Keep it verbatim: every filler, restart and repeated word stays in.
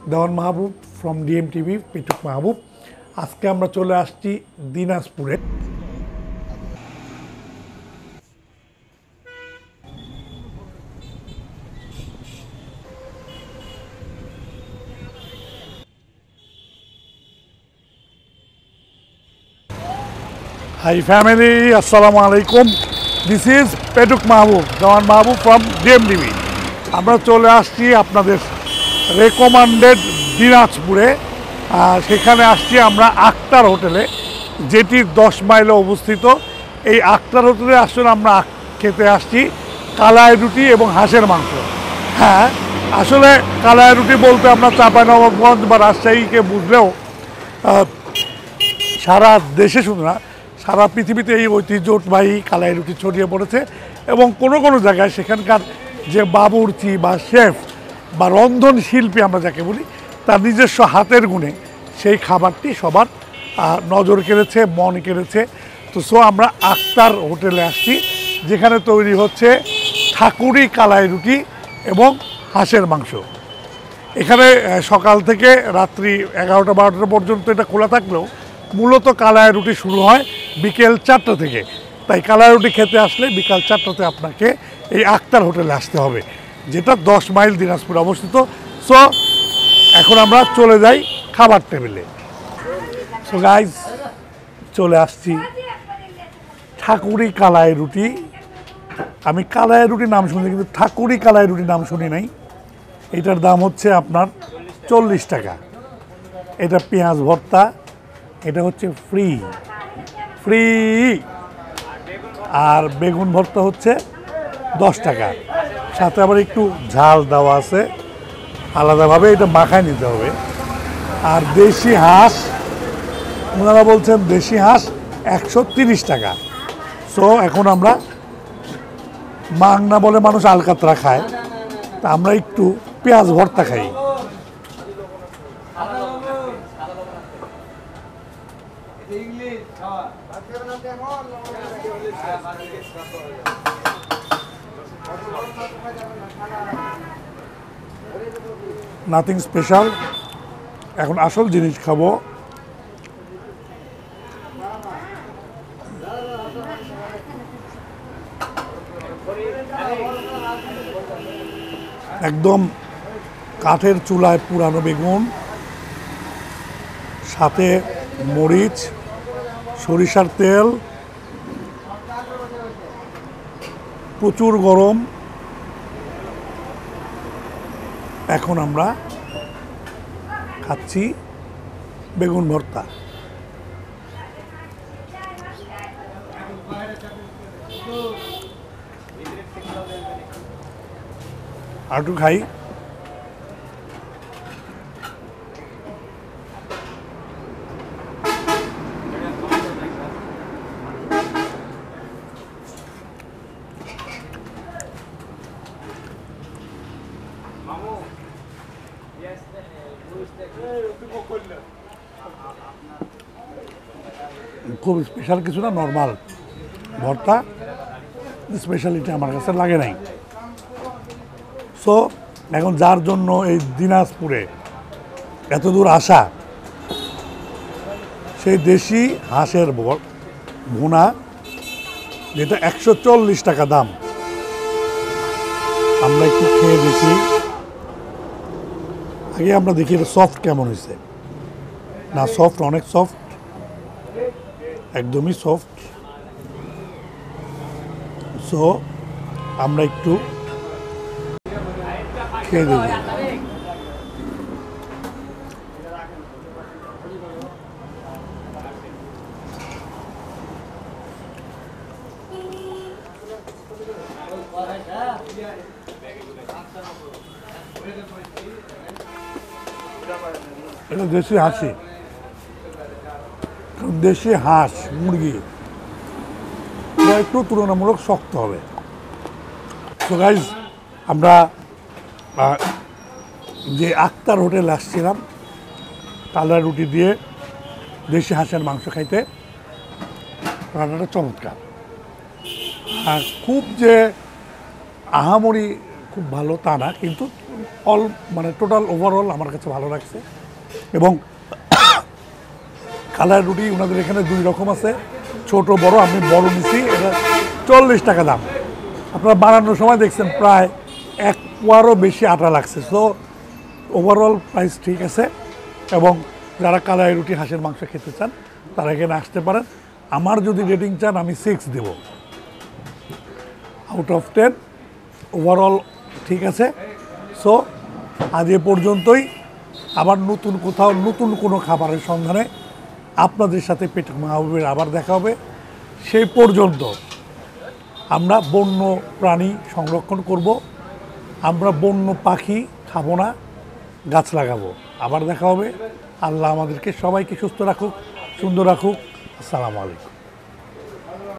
Dewan Mahbub from DM TV Petuk Mahbub. আজকে আমরা চলে আসছি দিনাজপুরে। হাই ফ্যামিলি, আসসালামু আলাইকুম। This is Petuk Mahbub, Dewan Mahbub from DM TV. আমরা চলে আসছি আপনাদের রেকমান্ডেড দিনাজপুরে। সেখানে আসছি আমরা আক্তার হোটেলে, যেটি দশ মাইলে অবস্থিত। এই আক্তার হোটেলে আসলে আমরা খেতে আসছি কালাই রুটি এবং হাঁসের মাংস। হ্যাঁ, আসলে কালাই রুটি বলতে আমরা চাঁপাইনবাবগঞ্জ বা রাজশাহীকে বুঝলেও সারা দেশে শুধু না, সারা পৃথিবীতে এই ঐতিহ্যবাহী কালাই রুটি ছড়িয়ে পড়েছে। এবং কোনো কোনো জায়গায় সেখানকার যে বাবুর্চি বা শেফ বা রন্ধন শিল্পী আমরা যাকে বলি, তার নিজস্ব হাতের গুণে সেই খাবারটি সবার নজর কেড়েছে, মন কেড়েছে। তো সো আমরা আক্তার হোটেলে আসছি, যেখানে তৈরি হচ্ছে ঠাকুরি কালাই রুটি এবং হাঁসের মাংস। এখানে সকাল থেকে রাত্রি এগারোটা বারোটা পর্যন্ত এটা খোলা থাকলেও মূলত কালাই রুটি শুরু হয় বিকেল চারটা থেকে। তাই কালাই রুটি খেতে আসলে বিকাল চারটাতে আপনাকে এই আক্তার হোটেলে আসতে হবে, যেটা দশ মাইল দিনাজপুরে অবস্থিত। সো এখন আমরা চলে যাই খাবার টেবিলে। সো গাইজ, চলে আসছি ঠাকুরি কালাই রুটি। আমি কালাই রুটি নাম শুনছি, কিন্তু ঠাকুরি কালাই রুটি নাম শুনি নাই। এটার দাম হচ্ছে আপনার চল্লিশ টাকা। এটা পেঁয়াজ ভর্তা, এটা হচ্ছে ফ্রি ফ্রি আর বেগুন ভর্তা হচ্ছে দশ টাকা। সাথে আবার একটু ঝাল দেওয়া আছে আলাদাভাবে, এটা মাখায় নিতে হবে। আর দেশি হাঁস, ওনারা বলছেন দেশি হাঁস একশো তিরিশ টাকা। সো এখন আমরা মাংনা বলে মানুষ আলকাতরা খায়, তা আমরা একটু পেঁয়াজ ভর্তা খাই। Nothing special. এখন আসল জিনিস খাবো। একদম কাঠের চুলায় পুরানো বেগুন, সাথে মরিচ, সরিষার তেল, প্রচুর গরম। এখন আমরা খাচ্ছি বেগুন ভর্তা। আর একটু খাই। খুব স্পেশাল কিছু না, নর্মাল ভর্তা। স্পেশালিটি আমার কাছে লাগে নাই। সো এখন যার জন্য এই দিনাজপুরে এত দূর আসা, সেই দেশি হাঁসের ভুনা, যেটা একশো চল্লিশ টাকা দাম, আমরা একটু খেয়ে দেখি। আগে আমরা দেখি এটা সফট কেমন হয়েছে। না, সফট, অনেক সফট, একদমই সফট। সো আমরা একটু খেয়ে দেখি। এটা দেশি হাঁসি, দেশি হাঁস মুরগি এটা একটু তুলনামূলক শক্ত হবে। সো গাইজ, আমরা যে আক্তার হোটেলে আসছিলাম কালাই রুটি দিয়ে দেশি হাঁসের মাংস খাইতে, রান্নাটা চমৎকার। আর খুব যে আহামরি খুব ভালো তা না, কিন্তু অল মানে টোটাল ওভারঅল আমার কাছে ভালো লাগছে। এবং কালাই রুটি ওনাদের এখানে দুই রকম আছে, ছোট বড়। আমি বড় নিছি, এটা চল্লিশ টাকা দাম। আপনারা বানানোর সময় দেখছেন প্রায় এক পোয়ারও বেশি আটা লাগছে। সো ওভারঅল প্রাইস ঠিক আছে। এবং যারা কালাই রুটি হাঁসের মাংস খেতে চান তারা এখানে আসতে পারেন। আমার যদি রেটিং চান আমি সিক্স দেব আউট অফ টেন। ওভারঅল ঠিক আছে। সো আজ এ পর্যন্তই। আবার নতুন কোথাও নতুন কোনো খাবারের সন্ধানে আপনাদের সাথে পেট মাহবুবের আবার দেখা হবে। সেই পর্যন্ত আমরা বন্য প্রাণী সংরক্ষণ করব, আমরা বন্য পাখি খাবো না, গাছ লাগাবো। আবার দেখা হবে। আল্লাহ আমাদেরকে সবাইকে সুস্থ রাখুক, সুন্দর রাখুক। আসসালামু আলাইকুম।